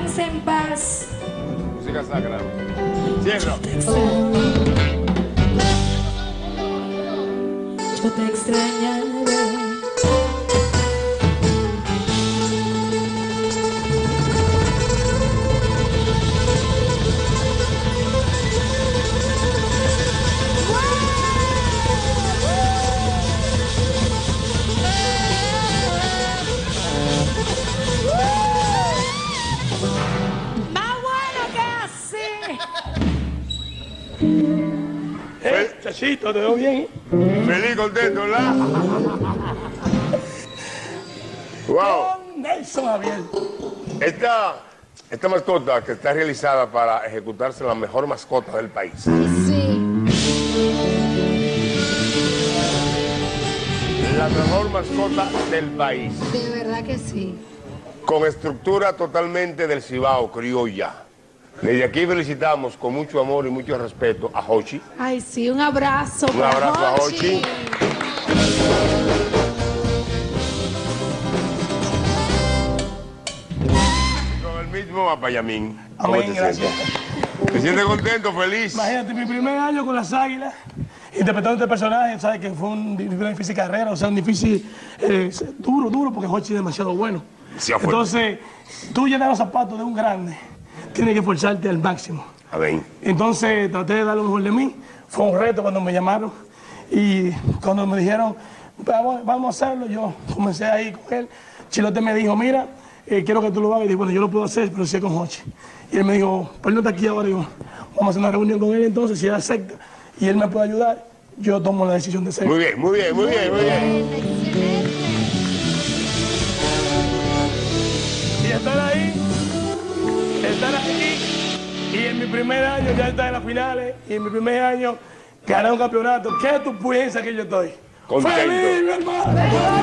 Descanse en paz. Música sacra. Cierra. Yo te extrañaré. Chachito, te veo bien. Feliz, contento, ¿verdad? Wow. Nelson Javier. Esta mascota que está realizada para ejecutarse la mejor mascota del país. Sí. La mejor mascota del país. De verdad que sí. Con estructura totalmente del Cibao, criolla. Desde aquí felicitamos con mucho amor y mucho respeto a Hochi. Ay, sí, un abrazo. Un abrazo a Hochi. Con el mismo a Payamín. Amén, gracias. ¿Te sientes contento, feliz? Imagínate, mi primer año con las Águilas, interpretando este personaje, sabes que fue una difícil carrera, o sea, un difícil, duro, porque Hochi es demasiado bueno. Sí, entonces, tú llenas los zapatos de un grande, tienes que esforzarte al máximo. Amén. Entonces, traté de dar lo mejor de mí. Fue un reto cuando me llamaron y cuando me dijeron, vamos a hacerlo, yo comencé ahí con él. Chilote me dijo, mira, quiero que tú lo hagas. Y dije, bueno, yo lo puedo hacer, pero sí con Hochi. Y él me dijo, pues no está aquí ahora. Y yo, vamos a hacer una reunión con él entonces, si él acepta y él me puede ayudar, yo tomo la decisión de ser. Muy bien, muy bien, muy bien, muy bien. Y estar ahí, y en mi primer año ya estar en las finales, y en mi primer año ganar un campeonato. ¿Qué tú piensas que yo estoy? Contento. ¡Feliz, mi hermano!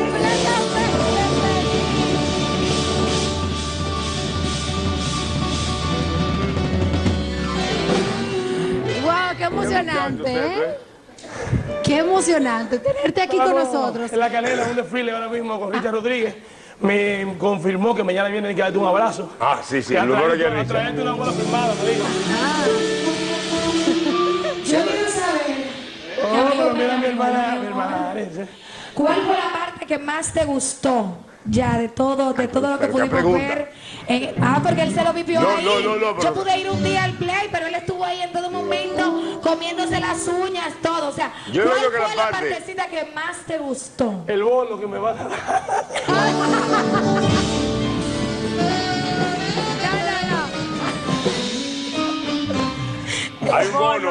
Wow, qué emocionante, ¿eh? Qué emocionante tenerte aquí con nosotros. En La Canela, un desfile ahora mismo con Richard Rodríguez. Me confirmó que mañana viene y darte un abrazo. Ah, sí, sí, que lo mejor que a Richard. traerte una bola firmada, me dijo. Yo quiero saber, Oh, pero mira mi hermana Ares. ¿cuál fue la parte que más te gustó ya de todo lo que pero qué pudimos pregunta. ver? Porque él se lo vivió No, ahí. no, pero- Yo pude ir un día al play, pero él estuvo ahí en todo momento comiéndose las uñas, todo. O sea, Yo ¿cuál creo que fue la la parte- partecita que más te gustó? El bono que me va a dar. Hay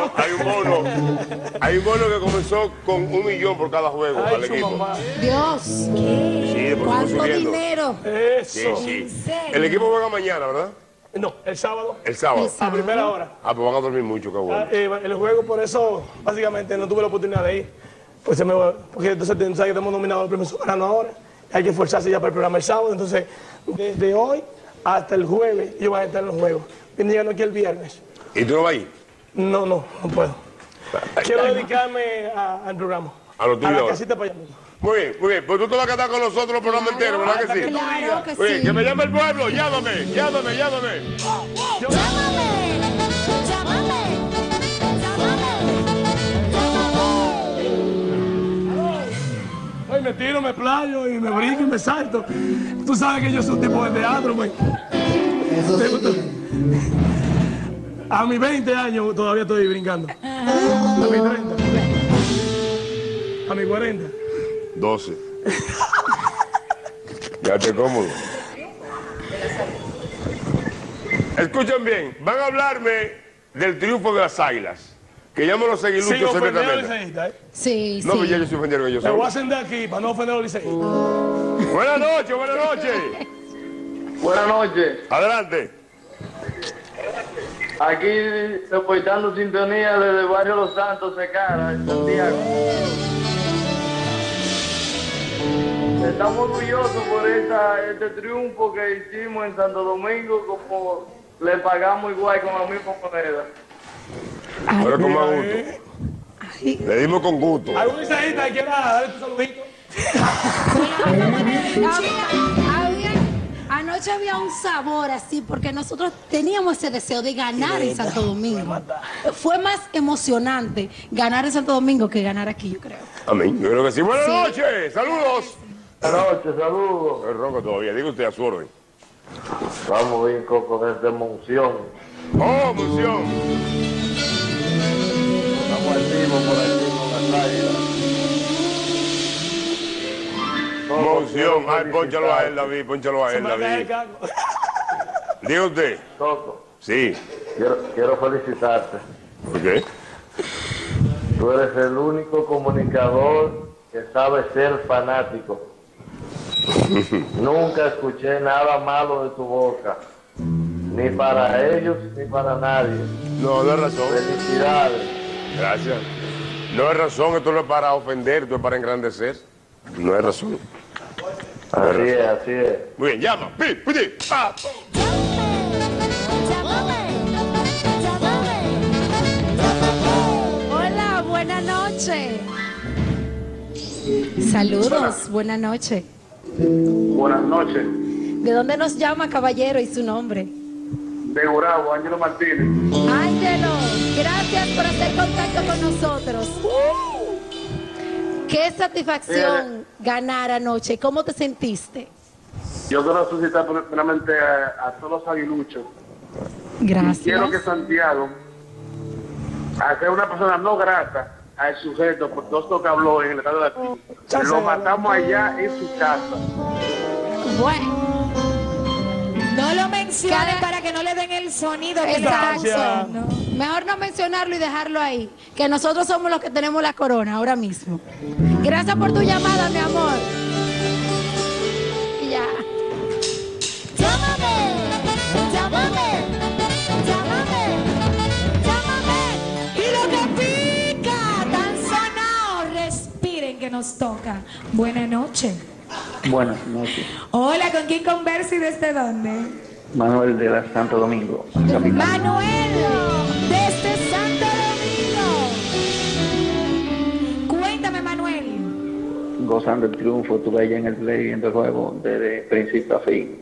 un bono que comenzó con 1 millón por cada juego al Ay, su equipo. mamá. Dios, Sí, después fue cuánto subiendo. dinero. Sí, Eso. sí. ¿En serio? El equipo juega mañana, ¿verdad? No, el sábado. El sábado. A primera hora. Ah, pues van a dormir mucho, qué bueno. El juego, por eso, básicamente, no tuve la oportunidad de ir. Pues porque entonces, sabes que estamos nominados al premio soberano ahora. Hay que esforzarse ya para el programa el sábado. Entonces, desde hoy hasta el jueves, yo voy a estar en los juegos. Vine llegando aquí el viernes. ¿Y tú no vas a ir? No puedo. Quiero dedicarme al programa. A lo tuyo A la ahora. casita para allá mismo. Muy bien, muy bien. Pues tú te vas a quedar con nosotros el programa entero, ¿verdad que sí? Claro que Muy bien, sí. que me llame el pueblo, llámame. Llámame, Ay, me tiro, me playo y me brinco y me salto. Tú sabes que yo soy un tipo de teatro, güey. A mis 20 años todavía estoy brincando. A mis 30. A mis 40. 12. Quédate cómodo. Escuchen bien, van a hablarme del triunfo de las Águilas. Que ya me lo seguí Sin Lucho ofender a los secretamente. liceístas, ¿eh? Sí, No, pues ya sí. yo soy ofendido que yo Me voy a soy. ascender aquí para no ofender a los liceístas. Buenas noches, buenas noches. Buenas noches. Adelante. Aquí reportando sintonía desde el barrio Los Santos, Secara, en Santiago. Estamos orgullosos por este triunfo que hicimos en Santo Domingo, como le pagamos igual con la misma moneda. Pero con más gusto. Le dimos con gusto. ¿Algún liceísta que quiera darle tu saludito? Anoche anoche había un sabor así, porque nosotros teníamos ese deseo de ganar en Santo Domingo. Fue más emocionante ganar en Santo Domingo que ganar aquí, yo creo. Amén. Yo creo que sí. Buenas noches. Saludos. Buenas noches, saludos. El ronco todavía. Diga usted a su orden. Vamos bien, Coco, desde Monción. ¡Oh, Monción! Estamos activos por aquí con las águilas. Monción. Ay, pónchalo a él, David. Pónchalo a Se él, me cae el David. caco. Diga usted. Coco, Sí. quiero felicitarte. ¿Por qué? Tú eres el único comunicador que sabe ser fanático. Nunca escuché nada malo de tu boca. Ni para ellos, ni para nadie. No, no es razón. Felicidades. Gracias. No es razón. Esto no es para ofender, esto es para engrandecer. No es razón. Así es, así es. Muy bien, llama. Pi, pi, pa. Hola, buenas noches. Saludos, buenas noches. Buenas noches. ¿De dónde nos llama, caballero, y su nombre? De Gurabo, Ángelo Martínez. Ángelo, gracias por hacer contacto con nosotros. Qué satisfacción ganar anoche. ¿Cómo te sentiste? Yo quiero solicitar primeramente a todos los aguiluchos. Gracias. Quiero que Santiago, al ser una persona no grata al sujeto por todo esto que habló en el estado de la Tierra, lo matamos allá en su casa. Bueno, No lo mencionen Cada- para que no le den el sonido que le exacto. están usando. Mejor no mencionarlo y dejarlo ahí. Que nosotros somos los que tenemos la corona ahora mismo. Gracias por tu llamada, mi amor. Y ya. Y lo que pica, tan sonado, respiren que nos toca. Buenas noches. Buenas noches, Hola, ¿con quién converso y desde dónde? Manuel de la Santo Domingo, capital. Manuel, desde Santo Domingo. Cuéntame, Manuel. Gozando el triunfo, estuve allá en el play viendo el juego desde principio a fin.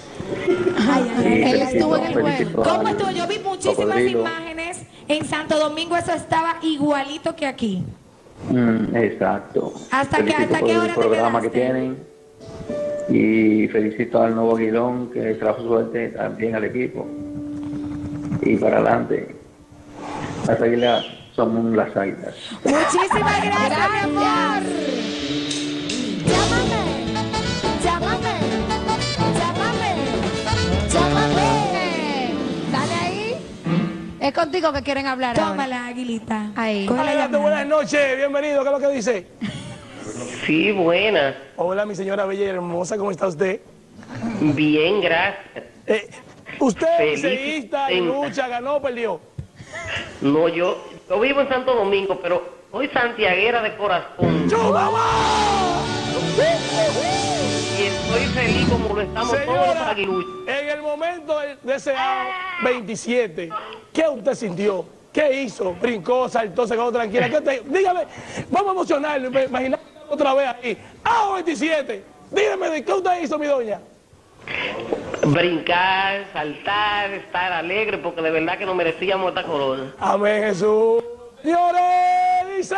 Él estuvo en el felicito juego. a ¿Cómo estuvo? Yo vi muchísimas Cocodrilo. imágenes en Santo Domingo, eso estaba igualito que aquí. Exacto. ¿Hasta qué- Felicito hasta por qué el hora te programa que quedaste? tienen y felicito al nuevo Aguilón que trajo suerte también al equipo. Y para adelante, las águilas somos las águilas. Muchísimas gracias, mi amor. Dale ahí. Es contigo que quieren hablar ahora. Tómala, Aguilita. Ahí. Coge la Adelante, llamada. buenas noches, bienvenido, ¿qué es lo que dice? Sí, buena. Hola, mi señora bella y hermosa, ¿cómo está usted? Bien, gracias. Usted, Feliz seguista y 60. lucha, ganó o perdió. No, yo vivo en Santo Domingo, pero soy santiaguera de corazón. ¡Yo, mamá! Y estoy feliz como lo estamos todos los Señora, aguiluchos. en el momento de ese 27, ¿qué usted sintió? ¿Qué hizo? ¿Brincó, saltó, se quedó tranquila? Dígame, vamos a emocionarlo, imaginar otra vez ahí. ¡Ah, 27! Dígame, ¿qué usted hizo, mi doña? Brincar, saltar, estar alegre, porque de verdad que no merecíamos esta corona. Amén, Jesús. Señores, dice.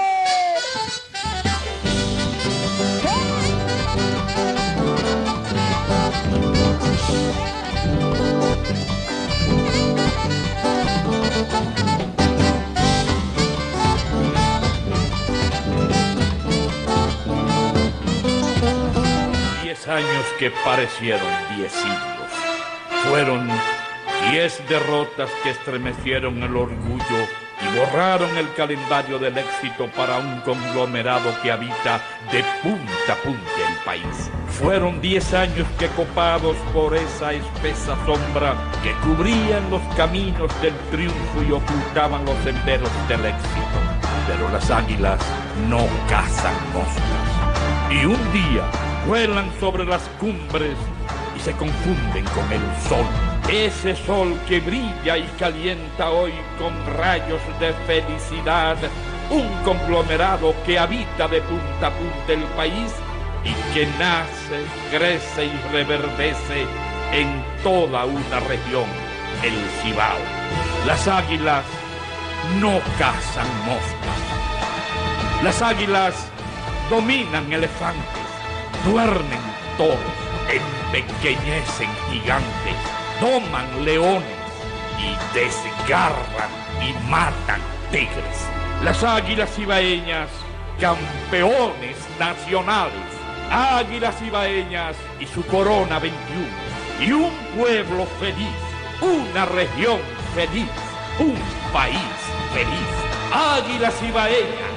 Años que parecieron 10 siglos. Fueron 10 derrotas que estremecieron el orgullo y borraron el calendario del éxito para un conglomerado que habita de punta a punta el país. Fueron 10 años que, copados por esa espesa sombra que cubrían los caminos del triunfo y ocultaban los senderos del éxito. Pero las águilas no cazan moscas. Y un día vuelan sobre las cumbres y se confunden con el sol. Ese sol que brilla y calienta hoy con rayos de felicidad. Un conglomerado que habita de punta a punta el país y que nace, crece y reverdece en toda una región, el Cibao. Las águilas no cazan moscas. Las águilas dominan elefantes, duermen toros, empequeñecen gigantes, doman leones y desgarran y matan tigres. Las águilas cibaeñas, campeones nacionales, águilas cibaeñas y su corona 21, y un pueblo feliz, una región feliz, un país feliz. Águilas cibaeñas,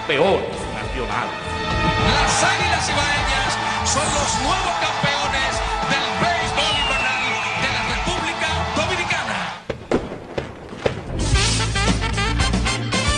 campeones nacionales. Las águilas cibaeñas son los nuevos campeones